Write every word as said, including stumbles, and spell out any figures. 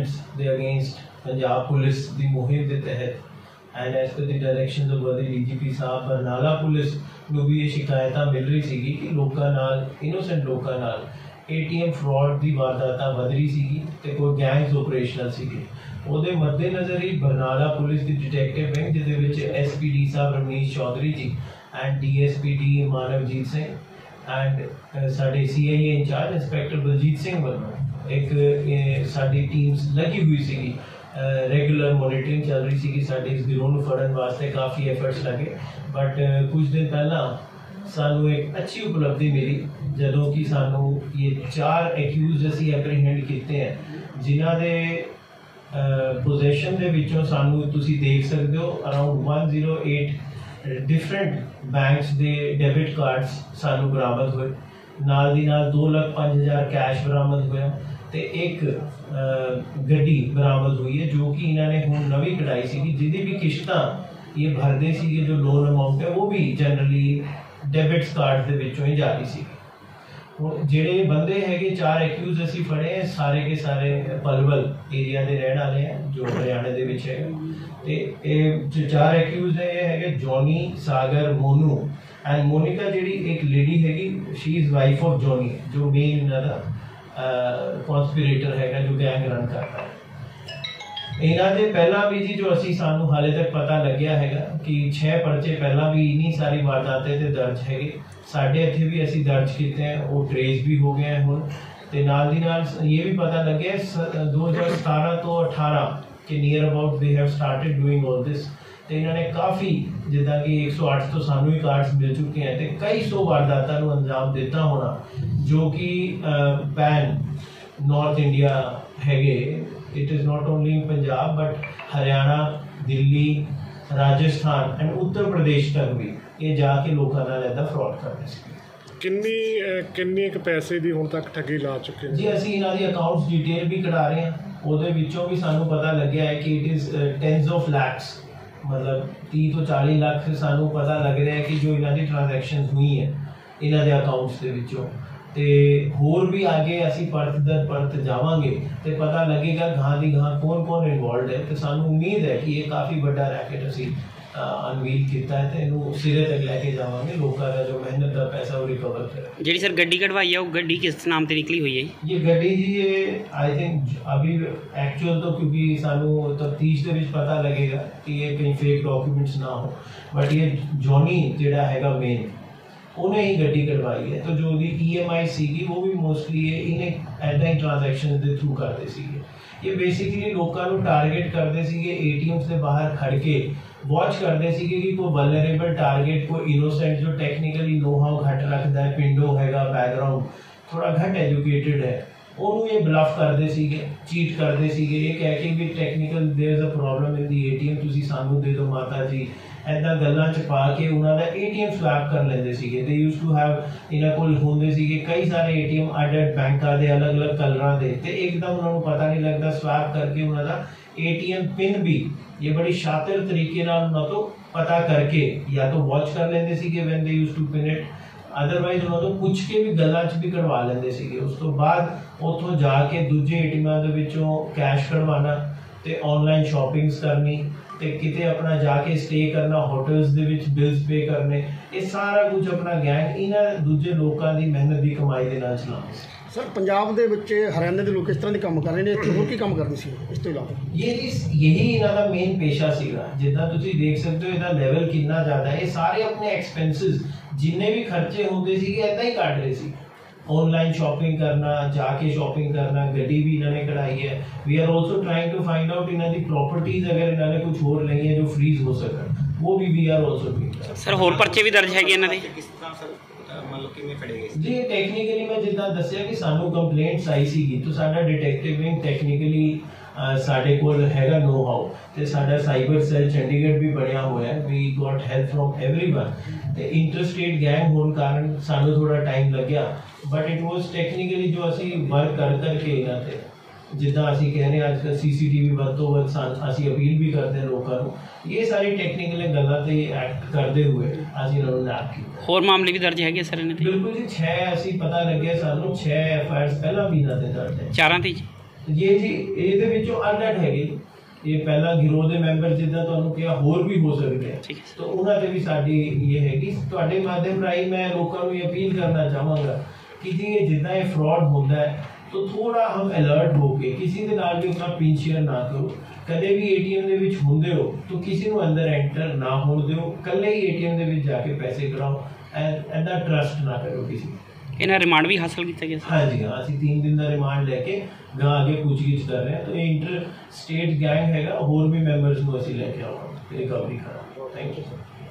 harassments ਦੇ against Punjab police ਦੀ ਮੁਹਿੰਮ ਦੇ ਤਹਿਤ and as per the directions of the D G P Sahib Barnala police ਨੂੰ ਵੀ ਇਹ ਸ਼ਿਕਾਇਤਾਂ ਮਿਲ ਰਹੀ ਸੀਗੀ ਕਿ ਲੋਕਾਂ ਨਾਲ ਇਨੋਸੈਂਟ ਲੋਕਾਂ ਨਾਲ ਏ ਟੀ ਐਮ ਫਰਾਡ ਦੀ ਵਾਰਦਾਤਾਂ ਵਧ ਰਹੀ ਸੀਗੀ ਤੇ ਕੋਈ ਗੈਂਗਸ ਆਪਰੇਸ਼ਨਲ ਸੀਗੇ। ਉਹਦੇ ਮੱਦੇਨਜ਼ਰ ਹੀ ਬਰਨਾਲਾ ਪੁਲਿਸ ਦੀ ਡਿਟੈਕਟਿਵ ਵਿੰਗ ਜਿਹਦੇ ਵਿੱਚ ਐਸ ਪੀ ਡੀ ਸਾਹਿਬ Ramnish Chaudhary ji and D S P D Manavjit Singh and ਸਾਡੇ C I A incharge inspector Baljit Singh ਵੱਲੋਂ ਇੱਕ ਸਾਡੀ ਟੀਮਸ ਲੱਗੀ ਹੋਈ ਸੀਗੀ। ਰੈਗੂਲਰ ਮੋਨੀਟਰਿੰਗ ਚੱਲ ਰਹੀ ਸੀਗੀ ਸਾਡੀ ਇਸ ਗਿਰੋਹ ਨੂੰ ਫੜਨ ਵਾਸਤੇ ਕਾਫੀ ਐਫਰਟਸ ਲੱਗੇ ਬਟ ਕੁਝ ਦਿਨ ਪਹਿਲਾਂ ਸਾਨੂੰ ਇੱਕ ਅੱਛੀ ਉਪਲਬਧੀ ਮਿਲੀ ਜਦੋਂ ਕਿ ਸਾਨੂੰ ਇਹ ਚਾਰ ਐਕਿਊਜ਼ ਅਸੀਂ ਐਪਰੀਹੈਂਡ ਕੀਤੇ ਹੈ ਜਿਨ੍ਹਾਂ ਦੇ ਪੋਜੈਸ਼ਨ ਦੇ ਵਿੱਚੋਂ ਸਾਨੂੰ ਤੁਸੀਂ ਦੇਖ ਸਕਦੇ ਹੋ around one oh eight different banks ਦੇ ਡੈਬਿਟ ਕਾਰਡਸ ਸਾਨੂੰ ਬਰਾਮਦ ਹੋਏ। ਨਾਲ ਦੀ ਨਾਲ ਦੋ ਲੱਖ ਪੰਜ ਹਜ਼ਾਰ ਕੈਸ਼ ਬਰਾਮਦ ਹੋਇਆ ਤੇ ਇੱਕ ਗੱਡੀ ਬਰਾਮਦ ਹੋਈ ਹੈ ਜੋ ਕਿ ਇਹਨਾਂ ਨੇ ਹੁਣ ਨਵੀਂ ਕਢਾਈ ਸੀਗੀ ਜਿਹਦੀ ਵੀ ਕਿਸ਼ਤਾਂ ਇਹ ਭਰਦੇ ਸੀਗੇ ਜੋ ਲੋਨ ਅਮਾਊਂਟ ਹੈ ਉਹ ਵੀ ਜਨਰਲੀ ਡੈਬਿਟਸ ਕਾਰਡ ਦੇ ਵਿੱਚੋਂ ਹੀ ਜਾਰੀ ਸੀ। ਹੁਣ ਜਿਹੜੇ ਬੰਦੇ ਹੈਗੇ ਚਾਰ ਐਕਿਊਜ਼ ਅਸੀਂ ਫੜੇ ਸਾਰੇ ਕੇ ਸਾਰੇ ਪਲਵਲ ਏਰੀਆ ਦੇ ਰਹਿਣ ਵਾਲੇ ਹੈ ਜੋ ਹਰਿਆਣੇ ਦੇ ਵਿੱਚ ਹੈਗਾ ਤੇ ਇਹ ਜੋ ਚਾਰ ਐਕਿਊਜ਼ ਹੈ ਇਹ ਹੈਗੇ ਜੌਨੀ ਸਾਗਰ ਮੋਨੂ ਐਂਡ ਮੋਨਿਕਾ ਜਿਹੜੀ ਇੱਕ ਲੇਡੀ ਹੈਗੀ she is wife of Johnny ਜੋ ਮੇਨ ਇਹਨਾਂ ਦਾ ਕੌਂਸਪੀਰੇਟਰ ਹੈਗਾ ਜੋ ਗੈਂਗ ਰਨ ਕਰਦਾ ਹੈ। ਇਹਨਾਂ ਦੇ ਪਹਿਲਾਂ ਵੀ ਜੀ ਜੋ ਅਸੀਂ ਸਾਨੂੰ ਹਾਲੇ ਤੱਕ ਪਤਾ ਲੱਗਿਆ ਹੈਗਾ ਕਿ ਛੇ ਪਰਚੇ ਪਹਿਲਾਂ ਵੀ ਇੰਨੀ ਸਾਰੀ ਵਾਰਦਾਤਾਂ ਤੇ ਦਰਜ ਹੈਗੇ ਸਾਡੇ ਇੱਥੇ ਵੀ ਅਸੀਂ ਦਰਜ ਕੀਤੇ हैं ਉਹ ਟ੍ਰੇਸ ਵੀ ਹੋ ਗਏ ਹੁਣ ਤੇ ਨਾਲ ਦੀ ਨਾਲ ਇਹ ਵੀ ਪਤਾ ਲੱਗਿਆ ਦੋ ਹਜ਼ਾਰ ਸਤਾਰਾਂ ਤੋਂ ਅਠਾਰਾਂ ਕਿ near about they have started doing all this ਤੇ ਇਹਨਾਂ ਨੇ ਕਾਫੀ ਜਿੱਦਾਂ ਕਿ ਇੱਕ ਸੌ ਅੱਠ ਤੋਂ ਸਾਨੂੰ ਹੀ ਕਾਰਡਸ ਮਿਲ ਚੁੱਕੇ हैं ਤੇ ਕਈ ਸੌ ਵਾਰਦਾਤਾਂ ਨੂੰ ਅੰਜਾਮ ਦਿੱਤਾ ਹੋਣਾ ਜੋ ਕਿ ਪੈਨ ਨਾਰਥ ਇੰਡੀਆ ਹੈਗੇ। It is not only in Punjab but Haryana, Delhi, Rajasthan and Uttar Pradesh तक भी ये जाके लोगों ਨਾਲ ਇਹਦਾ ਫਰਾਡ ਕਰਦੇ ਸੀ। ਕਿੰਨੀ ਕਿੰਨੇ ਕੁ ਪੈਸੇ ਦੀ ਹੁਣ ਤੱਕ ਠੱਗੀ ਲਾ ਚੁੱਕੇ ਨੇ ਜੀ ਅਸੀਂ ਇਹਨਾਂ ਦੀ ਅਕਾਊਂਟਸ ਡਿਟੇਲ ਵੀ ਕਢਾ ਰਹੇ ਹਾਂ ਉਹਦੇ ਵਿੱਚੋਂ ਵੀ ਸਾਨੂੰ ਪਤਾ ਲੱਗਿਆ ਹੈ ਕਿ it is tens of lakhs ਮਤਲਬ तीस ਤੋਂ चालीस ਲੱਖ ਸਾਨੂੰ ਪਤਾ ਲੱਗ ਰਿਹਾ ਹੈ ਕਿ ਜੋ ਇਹਨਾਂ ਦੀ ਟ੍ਰਾਂਜੈਕਸ਼ਨਸ ਹੋਈ ਹੈ ਇਹਨਾਂ ਦੇ ਅਕਾਊਂਟਸ ਦੇ ਵਿੱਚੋਂ ਤੇ ਹੋਰ ਵੀ ਅੱਗੇ ਅਸੀਂ ਪਰਤ ਦਰ ਪਰਤ ਜਾਵਾਂਗੇ ਤੇ ਪਤਾ ਲੱਗੇਗਾ ਗਾਂ ਦੀ ਗਾਂ ਕੌਣ ਕੌਣ ਇਨਵੋਲਵਡ ਹੈ ਤੇ ਸਾਨੂੰ ਉਮੀਦ ਹੈ ਕਿ ਇਹ ਕਾਫੀ ਵੱਡਾ ਰੈਕਟ ਅਸੀਂ ਅਨਵੀਲ ਕੀਤਾ ਹੈ ਤੇ ਇਹਨੂੰ ਸਿਰੇ ਤੱਕ ਲੈ ਕੇ ਜਾਵਾਂਗੇ ਲੋਕਾਂ ਦਾ ਜੋ ਮਿਹਨਤ ਦਾ ਪੈਸਾ ਉਹ ਰਿਕਵਰ ਕਰੇ। ਜਿਹੜੀ ਸਰ ਗੱਡੀ ਕਢਵਾਈ ਹੈ ਉਹ ਗੱਡੀ ਕਿਸ ਨਾਮ ਤੇ ਨਿਕਲੀ ਹੋਈ ਹੈ? ਇਹ ਗੱਡੀ ਜੀ ਇਹ ਆਈ ਥਿੰਕ ਅਭੀ ਐਕਚੁਅਲ ਤੋਂ ਕਿਉਂਕਿ ਸਾਨੂੰ ਤਫਤੀਸ਼ ਦੇ ਵਿੱਚ ਪਤਾ ਲੱਗੇਗਾ ਕਿ ਇਹ ਕਈ ਫੇਕ ਡਾਕੂਮੈਂਟਸ ਨਾ ਹੋ ਬਟ ਇਹ ਜੌਨੀ ਜਿਹੜਾ ਹੈਗਾ ਮੇਨ ਉਹਨੇ ਹੀ ਗੱਡੀ ਕਢਵਾਈ ਹੈ ਤਾਂ ਜੋ ਉਹਦੀ ਈ ਐਮ ਆਈ ਸੀਗੀ ਉਹ ਵੀ ਮੋਸਟਲੀ ਇਹਨੇ ਇੱਦਾਂ ਹੀ ਟ੍ਰਾਂਜੈਕਸ਼ਨ ਦੇ ਥਰੂ ਕਰਦੇ ਸੀਗੇ। ਇਹ ਬੇਸਿਕਲੀ ਲੋਕਾਂ ਨੂੰ ਟਾਰਗੇਟ ਕਰਦੇ ਸੀਗੇ ਏ ਟੀ ਐਮਸ ਦੇ ਬਾਹਰ ਖੜ ਕੇ ਵਾਚ ਕਰਦੇ ਸੀਗੇ ਕਿ ਕੋਈ ਵਲਨਰੇਬਲ ਟਾਰਗੇਟ ਕੋਈ ਇਨੋਸੈਂਟ ਜੋ ਟੈਕਨੀਕਲੀ ਨੋ ਹਾउ ਘੱਟ ਰੱਖਦਾ ਹੈ ਪਿੰਡੋ ਹੈਗਾ ਬੈਕਗਰਾਊਂਡ ਥੋੜਾ ਘੱਟ ਐਜੂਕੇਟਿਡ ਹੈ ਉਹਨੂੰ ਇਹ ਬਲਫ ਕਰਦੇ ਸੀਗੇ ਚੀਟ ਕਰਦੇ ਸੀਗੇ ਇਹ ਕਹਿ ਕੇ ਵੀ technical there is a problem in the A T M ਤੁਸੀਂ ਸਾਨੂੰ ਦੇ ਦਿਓ ਮਾਤਾ ਜੀ ਇੱਦਾਂ ਗੱਲਾਂ 'ਚ ਪਾ ਕੇ ਉਹਨਾਂ ਦਾ ਏ ਟੀ ਐਮ ਸਵੈਪ ਕਰ ਲੈਂਦੇ ਸੀਗੇ। ਦੇ ਯੂਜ਼ ਟੂ ਹੈਵ ਇਹਨਾਂ ਕੋਲ ਹੁੰਦੇ ਸੀਗੇ ਕਈ ਸਾਰੇ ਏ ਟੀ ਐਮ ਅੱਡ ਅੱਡ ਬੈਂਕਾਂ ਦੇ ਅਲੱਗ-ਅਲੱਗ ਕਲਰਾਂ ਦੇ ਤੇ ਇੱਕਦਮ ਉਹਨਾਂ ਨੂੰ ਪਤਾ ਨਹੀਂ ਲੱਗਦਾ ਸਵੈਪ ਕਰਕੇ ਉਹਨਾਂ ਦਾ ਏ ਟੀ ਐਮ ਪਿਨ ਵੀ ਇਹ ਬੜੀ ਸ਼ਾਤਰ ਤਰੀਕੇ ਨਾਲ ਉਹਨਾਂ ਤੋਂ ਪਤਾ ਕਰਕੇ ਜਾਂ ਤਾਂ ਵਾਚ ਕਰ ਲੈਂਦੇ ਸੀਗੇ when they use to pin it otherwise ਉਹਨਾਂ ਤੋਂ ਪੁੱਛ ਕੇ ਵੀ ਗੱਲਾਂ 'ਚ ਵੀ ਕਰਵਾ ਲੈਂਦੇ ਸੀਗੇ। ਉਸ ਤੋਂ ਬਾਅਦ ਉੱਥੋਂ ਜਾ ਕੇ ਦੂਜੇ ਏ ਟੀ ਐਮਾਂ ਦੇ ਵਿੱਚੋਂ ਕੈਸ਼ ਕਢਵਾਉਣਾ ਤੇ ਆਨਲਾਈਨ ਸ਼ਾਪਿੰਗਸ ਕਰਨੀ ਤੇ ਕਿਤੇ ਆਪਣਾ ਜਾ ਕੇ ਸਟੇ ਕਰਨਾ ਹੋਟਲਸ ਦੇ ਵਿੱਚ ਬਿਲਸ ਪੇ ਕਰਨੇ ਇਹ ਸਾਰਾ ਕੁਝ ਆਪਣਾ ਗੈਂਗ ਇਹਨਾਂ ਦੂਜੇ ਲੋਕਾਂ ਦੀ ਮਿਹਨਤ ਦੀ ਕਮਾਈ ਦੇ ਨਾਲ ਚਲਾਉਂਦੇ ਸੀ। ਸਰ ਪੰਜਾਬ ਦੇ ਵਿੱਚ ਹਰਿਆਣੇ ਦੇ ਲੋਕ ਇਸ ਤਰ੍ਹਾਂ ਦੇ ਕੰਮ ਕਰ ਰਹੇ ਨੇ ਇੱਥੇ ਹੋਰ ਕੀ ਕੰਮ ਕਰਦੇ ਸੀ ਇਸ ਤੋਂ ਇਲਾਵਾ? ਇਹ ਜੀ ਇਹੀ ਇਹਨਾਂ ਦਾ ਮੇਨ ਪੇਸ਼ਾ ਸੀਗਾ ਜਿੱਦਾਂ ਤੁਸੀਂ ਦੇਖ ਸਕਦੇ ਹੋ ਇਹਦਾ ਲੈਵਲ ਕਿੰਨਾ ਜ਼ਿਆਦਾ ਹੈ। ਇਹ ਸਾਰੇ ਆਪਣੇ ਐਕਸਪੈਂਸਿਸ ਜਿੰਨੇ ਵੀ ਖਰਚੇ ਹੁੰਦੇ ਸੀਗੇ ਇੱਦਾਂ ਹੀ ਕੱਢ ਰਹੇ ਸੀ। ऑनलाइन शॉपिंग करना जाके शॉपिंग करना गड्डी भी इन्होंने कढ़ाई है। We are also trying to find out इन्होंने प्रॉपर्टीज अगर इन्होंने कुछ होर नहीं है जो फ्रीज हो सकन वो भी we are also doing. Sir होर पर्चे भी दर्ज है इन्होंने जी टैक्नीकली मैं जिदा दसिया कि सानू कंप्लेंट्स आई सी तो साडा डिटेक्टिव विंग टैक्नीकली ਸਾਡੇ ਕੋਲ ਹੈਗਾ ਨੋ ਹਾउ ਤੇ ਸਾਡਾ ਸਾਈਬਰ ਸੈੱਲ ਚੰਡੀਗੜ੍ਹ ਵੀ ਬਣਿਆ ਹੋਇਆ ਹੈ। We got help from everyone ਤੇ ਇੰਟਰਸਟੇਟ ਗੈਂਗ ਹੋਣ ਕਾਰਨ ਸਾਨੂੰ ਥੋੜਾ ਟਾਈਮ ਲੱਗਿਆ ਬਟ ਇਟ ਵਾਸ ਟੈਕਨੀਕਲੀ ਜੋ ਅਸੀਂ ਵਰਕ ਕਰ ਕਰਕੇ ਇਹਨਾਂ ਤੇ ਜਿੱਦਾਂ ਅਸੀਂ ਕਹਿ ਰਹੇ ਅੱਜ ਕੱਲ੍ਹ ਸੀ ਸੀ ਟੀ ਵੀ ਵੱਧ ਤੋਂ ਵੱਧ ਅਸੀਂ ਅਪੀਲ ਵੀ ਕਰਦੇ ਹਾਂ ਲੋਕਾਂ ਨੂੰ ਇਹ ਸਾਰੀ ਟੈਕਨੀਕਲ ਗੱਲਾਂ ਤੇ ਐਕਟ ਕਰਦੇ ਹੋਏ ਅਸੀਂ ਇਹਨਾਂ ਨੂੰ ਨੈਪ ਕੀਤਾ। ਹੋਰ ਮਾਮਲੇ ਵੀ ਦਰਜ ਹੈਗੇ ਸਰ ਇਹਨਾਂ ਤੇ? ਬਿਲਕੁਲ ਜੀ ਛੇ ਅਸੀਂ ਪਤਾ ਲੱਗਿਆ ਸਾਨੂੰ ਛੇ ਐਫ ਆਈ ਆਰਸ ਪਹਿਲਾਂ ਵੀ ਇਹਨਾਂ ਤੇ ਦਰਜ ਹੈ। ਚਾਰਾਂ ਤੇ ये जी ਇਹਦੇ ਵਿੱਚੋਂ ਅੱਡ-ਅੱਡ ਹੈਗੇ ਜੀ। ਇਹ ਪਹਿਲਾਂ ਗਿਰੋਹ ਦੇ ਮੈਂਬਰ ਜਿੱਦਾਂ ਤੁਹਾਨੂੰ ਕਿਹਾ ਹੋਰ ਵੀ ਹੋ ਸਕਦੇ ਆ, ਠੀਕ ਹੈ। ਤਾਂ ਉਹਨਾਂ ਤੇ ਵੀ ਸਾਡੀ ਇਹ ਹੈਗੀ। ਤੁਹਾਡੇ ਮਾਧਿਅਮ ਰਾਹੀਂ ਮੈਂ ਲੋਕਾਂ ਨੂੰ ਇਹ ਅਪੀਲ ਕਰਨਾ ਚਾਹਾਂਗਾ ਕਿ ਜੀ ਇਹ ਜਿੱਦਾਂ ਇਹ ਫਰਾਡ ਹੁੰਦਾ ਹੈ ਤਾਂ ਥੋੜਾ ਹਮ ਅਲਰਟ ਹੋ ਕੇ ਕਿਸੇ ਦੇ ਨਾਲ ਵੀ ਆਪਣਾ ਪਿਨ ਸ਼ੇਅਰ ਨਾ ਕਰੋ। ਕਦੇ ਵੀ ਏਟੀਐਮ ਦੇ ਵਿੱਚ ਹੁੰਦੇ ਹੋ ਤਾਂ ਕਿਸੇ ਨੂੰ ਅੰਦਰ ਐਂਟਰ ਨਾ ਹੋਣ ਦਿਓ, ਕੱਲੇ ਹੀ ਏਟੀਐਮ ਦੇ ਵਿੱਚ ਜਾ ਕੇ ਪੈਸੇ ਕਢਾਓ। ਐਦਾਂ ਟਰਸਟ ਨਾ ਕਰੋ ਕਿਸੇ ਨੂੰ। ਇਹਨਾਂ ਰਿਮਾਂਡ ਵੀ ਹਾਸਲ ਕੀਤਾ ਗਿਆ ਸਰ? हाँ जी हाँ, ਅਸੀਂ तीन दिन का रिमांड लेके गा आगे पूछगिछ कर रहे हैं। तो ये इंटर स्टेट गैंग हैगा, होर भी मैंबर्स को ਅਸੀਂ ਲੈ ਕੇ ਆਵਾਂਗੇ, ਰਿਕਵਰੀ ਕਰਾਂਗੇ। Thank you sir.